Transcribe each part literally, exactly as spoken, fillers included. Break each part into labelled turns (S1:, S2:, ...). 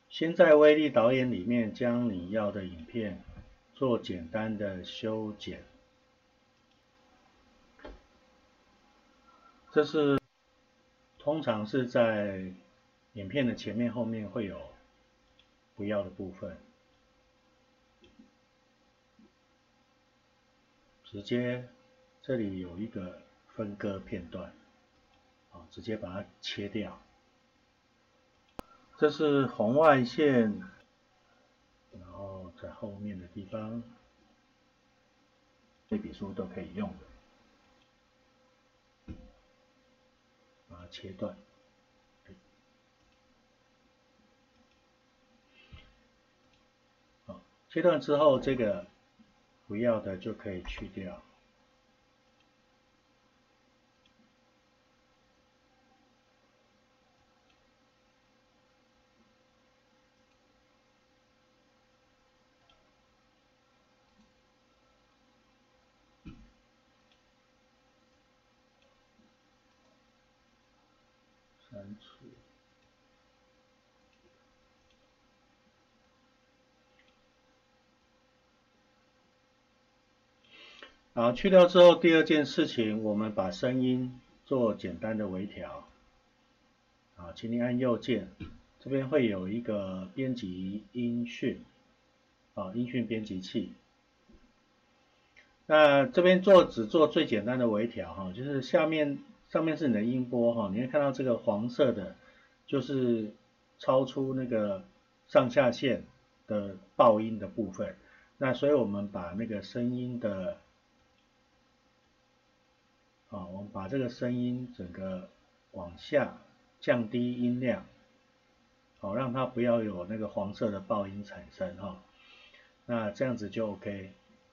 S1: 先在威力导演里面将你要的影片做简单的修剪。这是通常是在影片的前面后面会有不要的部分，直接这里有一个分割片段，啊，直接把它切掉。这是红外线，然后在后面的地方，类比书都可以用的，把它切断。好，切断之后，这个不要的就可以去掉。删除。好，去掉之后，第二件事情，我们把声音做简单的微调。好，请你按右键，这边会有一个编辑音讯，啊，音讯编辑器。那这边做只做最简单的微调哈，就是下面上面是你的音波哈，你会看到这个黄色的，就是超出那个上下限的爆音的部分。那所以我们把那个声音的，啊，我们把这个声音整个往下降低音量，好，让它不要有那个黄色的爆音产生哈。那这样子就 OK。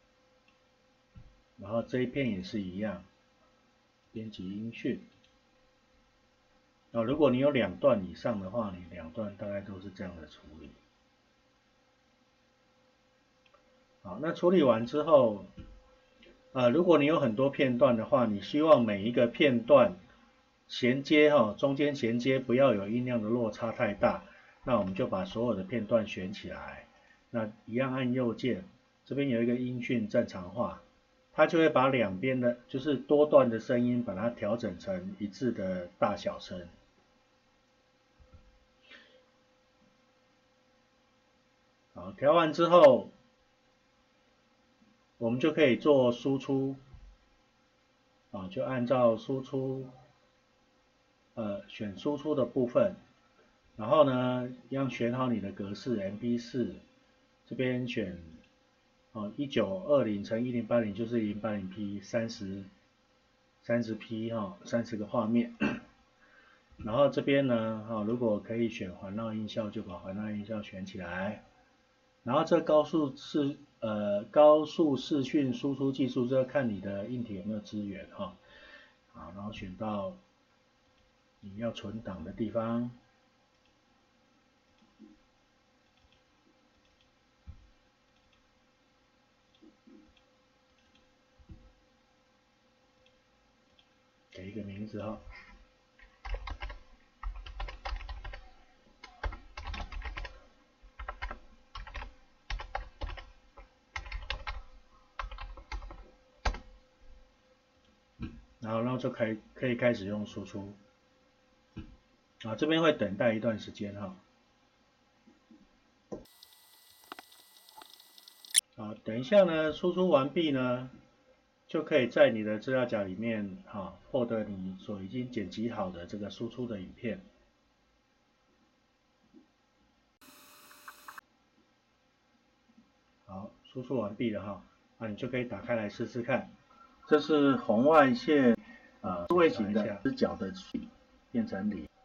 S1: 然后这一片也是一样，编辑音讯。啊，如果你有两段以上的话，你两段大概都是这样的处理。好，那处理完之后，呃，如果你有很多片段的话，你希望每一个片段衔接哈，中间衔接不要有音量的落差太大，那我们就把所有的片段选起来，那一样按右键，这边有一个音讯正常化。它就会把两边的，就是多段的声音，把它调整成一致的大小声。好，调完之后，我们就可以做输出。啊，就按照输出，呃，选输出的部分，然后呢，一样选好你的格式 M P 四， 这边选，哦，一九二零乘一零八零就是零八零 P， 三十 三十 P 哈，三十个画面。然后这边呢，哈，如果可以选环绕音效，就把环绕音效选起来。然后这高速视呃高速视讯输出技术，这要看你的硬体有没有支援哈。好，然后选到你要存档的地方。给一个名字哈。然后，然后就可以可以开始用输出。啊，这边会等待一段时间哈。啊，等一下呢，输出完毕呢，就可以在你的资料夹里面哈，获得你所已经剪辑好的这个输出的影片。好，输出完毕了哈，啊，你就可以打开来试试看。这是红外线呃数位型的直角的变成零。